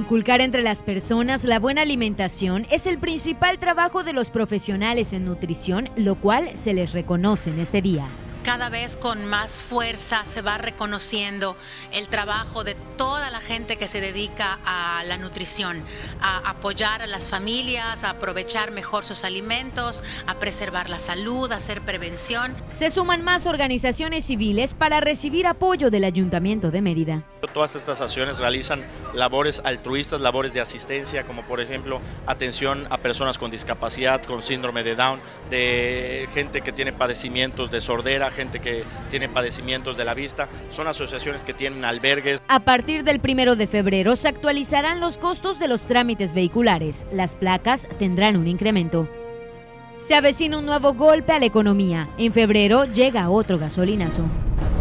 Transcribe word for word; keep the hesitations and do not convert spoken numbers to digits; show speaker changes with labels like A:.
A: Inculcar entre las personas la buena alimentación es el principal trabajo de los profesionales en nutrición, lo cual se les reconoce en este día.
B: Cada vez con más fuerza se va reconociendo el trabajo de toda la gente que se dedica a la nutrición, a apoyar a las familias, a aprovechar mejor sus alimentos, a preservar la salud, a hacer prevención.
A: Se suman más organizaciones civiles para recibir apoyo del Ayuntamiento de Mérida.
C: Todas estas acciones realizan labores altruistas, labores de asistencia, como por ejemplo atención a personas con discapacidad, con síndrome de Down, de gente que tiene padecimientos de sordera, gente que tiene padecimientos de la vista. Son asociaciones que tienen albergues.
A: A partir del primero de febrero se actualizarán los costos de los trámites vehiculares. Las placas tendrán un incremento. Se avecina un nuevo golpe a la economía. En febrero llega otro gasolinazo.